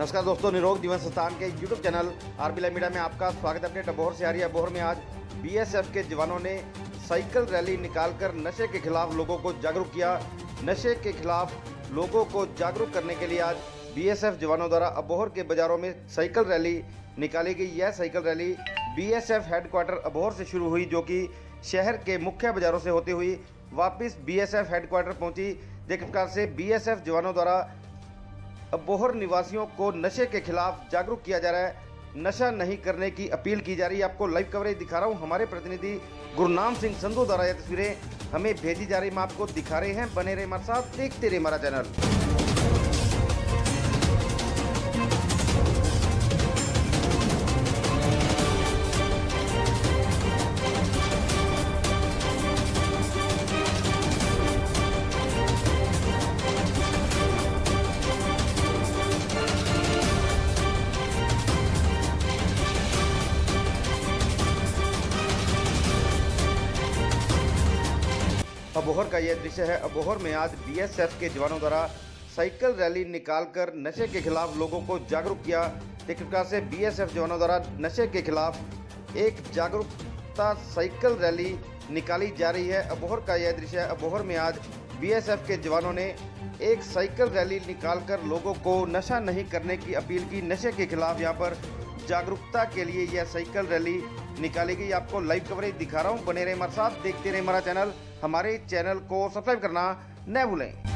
नमस्कार दोस्तों, निरोग जीवन संस्थान के YouTube channel RB live media में आपका स्वागत है। अपने अबोहर से आ रही है। अबोहर में आज बीएसएफ के जवानों ने साइकिल रैली निकालकर नशे के खिलाफ लोगों को जागरूक किया। नशे के खिलाफ लोगों को जागरूक करने के लिए आज बीएसएफ जवानों द्वारा अबोहर के बाजारों में साइकिल रैली निकाली गई। यह cycle rally BSF headquarter Abohar से शुरू हुई, जो कि शहर के मुख्य बाजारों से होती हुई वापस बीएसएफ हेडक्वार्टर पहुंची। जिस प्रकार से बीएसएफ जवानों द्वारा अबोहर निवासियों को नशे के खिलाफ जागरूक किया जा रहा है, नशा नहीं करने की अपील की जा रही है। आपको लाइव कवरेज दिखा रहा हूं। हमारे प्रतिनिधि गुरनाम सिंह संधू द्वारा यह तस्वीरें हमें भेजी जा रही, मैं आपको दिखा रहे हैं। बने रहे हमारे साथ, देखते रहे हमारा चैनल। अबोहर का यह दृश्य है। अबोहर में आज बीएसएफ के जवानों द्वारा साइकिल रैली निकालकर नशे के खिलाफ लोगों को जागरूक किया। एक प्रकार से बीएसएफ जवानों द्वारा नशे के खिलाफ एक जागरूकता साइकिल रैली निकाली जा रही है। अबोहर का यह दृश्य है। अबोहर में आज बीएसएफ के जवानों ने एक साइकिल रैली निकालकर लोगों को नशा नहीं करने की अपील की। नशे के खिलाफ यहाँ पर जागरूकता के लिए यह साइकिल रैली निकाली गई। आपको लाइव कवरेज दिखा रहा हूँ। बने रहे हमारे साथ, देखते रहे हमारा चैनल। हमारे चैनल को सब्सक्राइब करना न भूलें।